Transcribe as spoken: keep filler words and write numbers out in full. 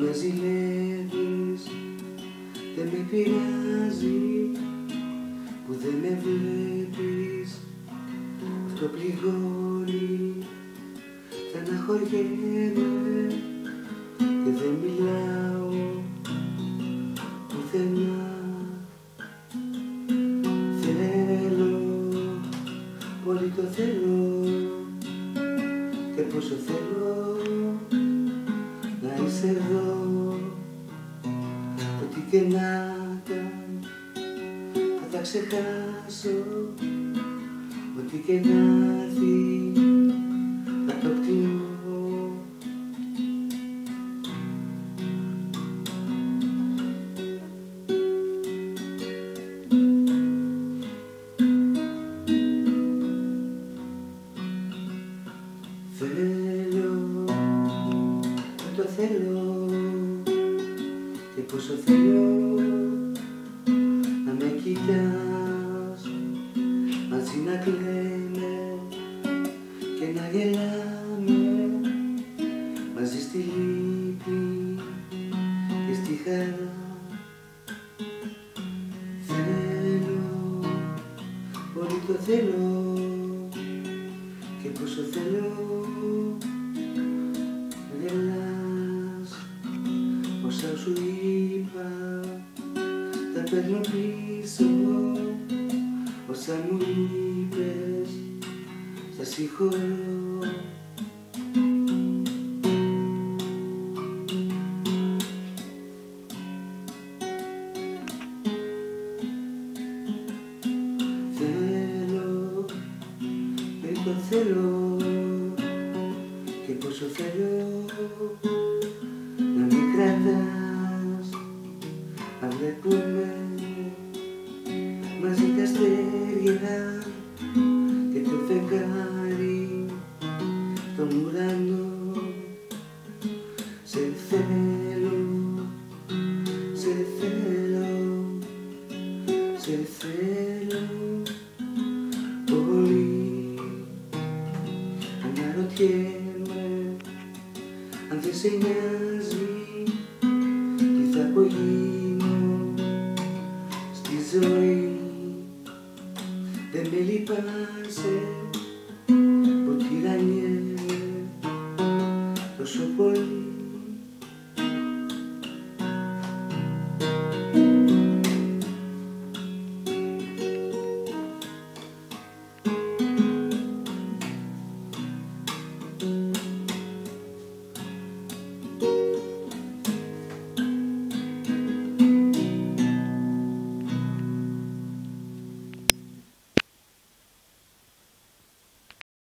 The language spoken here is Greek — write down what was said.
να ζηλεύεις, δεν με πειράζει που δεν με βλέπεις. Αυτό πληγώνει, στεναχωριέμαι και δεν μιλάω πουθενά. Θέλω, πολύ το θέλω και πόσο θέλω να είσαι εδώ. Ό,τι και να ήταν θα τα ξεχάσω, ό,τι και να έρθει θα το κτιμώ. Θέλω, το θέλω και πόσο θέλω να με κοιτάς, μαζί να κλαίμε και να γελάμε, μαζί στη λύπη και στη χαρά. Θέλω, πολύ το θέλω και πόσο θέλω να γελάς. Όσα σου είπα τα παίρνω πίσω, όσα μου είπες στα συγχωρώ. Θέλω, δεν το θέλω και πόσο θέλω να μην κρατάς